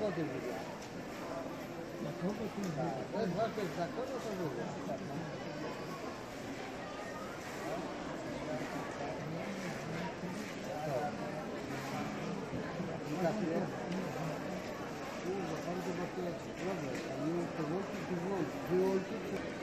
wody wywiad. Na kogo tu To jest właśnie za kogo to wywiad. Za chwilę. Kurwa, bardzo bardzo problem. A nie to włączyć, wyłączyć.